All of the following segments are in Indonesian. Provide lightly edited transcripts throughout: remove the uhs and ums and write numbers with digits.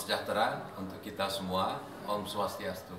sejahtera untuk kita semua. Om Swastiastu.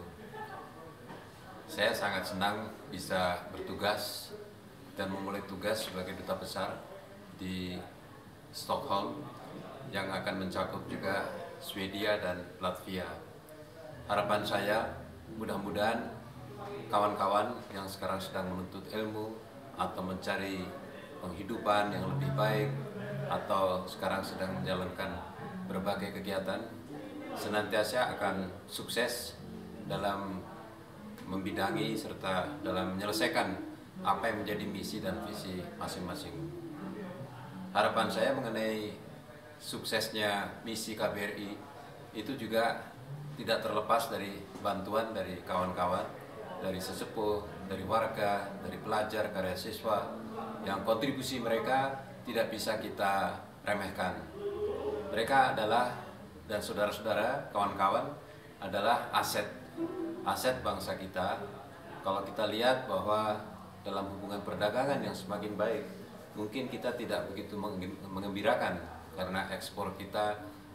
Saya sangat senang bisa bertugas dan memulai tugas sebagai duta besar di Stockholm yang akan mencakup juga Swedia dan Latvia. Harapan saya mudah-mudahan kawan-kawan yang sekarang sedang menuntut ilmu atau mencari penghidupan yang lebih baik atau sekarang sedang menjalankan berbagai kegiatan senantiasa akan sukses dalam membidangi serta dalam menyelesaikan apa yang menjadi misi dan visi masing-masing. Harapan saya mengenai suksesnya misi KBRI itu juga tidak terlepas dari bantuan dari kawan-kawan, dari sesepuh, dari warga, dari pelajar, karya siswa, yang kontribusi mereka tidak bisa kita remehkan. Mereka adalah, dan saudara-saudara, kawan-kawan, adalah aset bangsa kita. Kalau kita lihat bahwa dalam hubungan perdagangan yang semakin baik, mungkin kita tidak begitu mengembirakan karena ekspor kita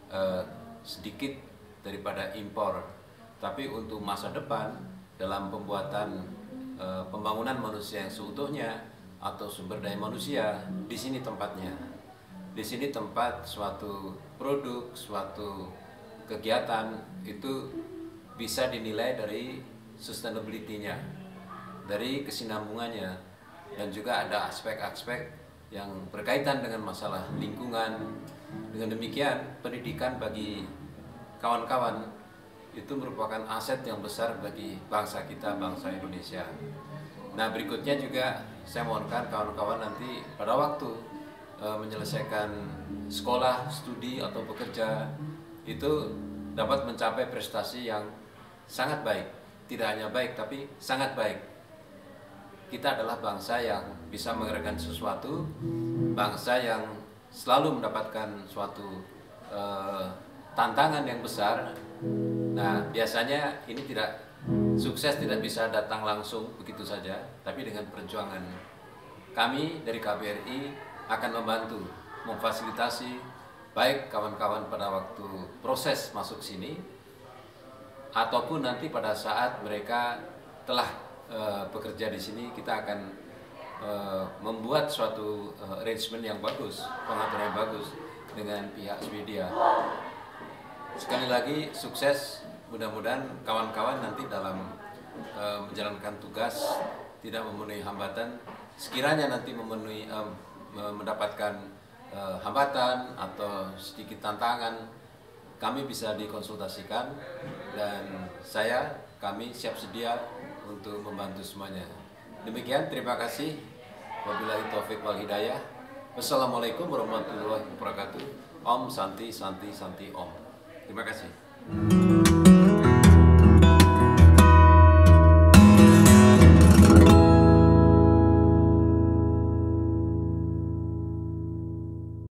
sedikit daripada impor. Tapi untuk masa depan, dalam pembuatan pembangunan manusia yang seutuhnya atau sumber daya manusia, di sini tempatnya. Di sini tempat suatu produk, suatu kegiatan itu bisa dinilai dari sustainability-nya, dari kesinambungannya, dan juga ada aspek-aspek yang berkaitan dengan masalah lingkungan. Dengan demikian, pendidikan bagi kawan-kawan itu merupakan aset yang besar bagi bangsa kita, bangsa Indonesia. Nah, berikutnya juga saya mohonkan kawan-kawan nanti pada waktu menyelesaikan sekolah, studi atau bekerja itu dapat mencapai prestasi yang sangat baik. Tidak hanya baik tapi sangat baik. Kita adalah bangsa yang bisa mengerjakan sesuatu, bangsa yang selalu mendapatkan suatu tantangan yang besar. Nah, biasanya ini sukses tidak bisa datang langsung begitu saja, tapi dengan perjuangan. Kami dari KBRI akan membantu, memfasilitasi baik kawan-kawan pada waktu proses masuk sini, ataupun nanti pada saat mereka telah bekerja di sini, kita akan membuat suatu arrangement yang bagus, pengaturan yang bagus dengan pihak Swedia. Sekali lagi sukses, mudah-mudahan kawan-kawan nanti dalam menjalankan tugas tidak memenuhi hambatan. Sekiranya nanti mendapatkan hambatan atau sedikit tantangan, kami bisa dikonsultasikan, dan kami siap sedia untuk membantu semuanya. Demikian, terima kasih. Wabillahi taufiq wal hidayah. Wassalamualaikum warahmatullahi wabarakatuh. Om Santi Santi Santi Om. Terima kasih.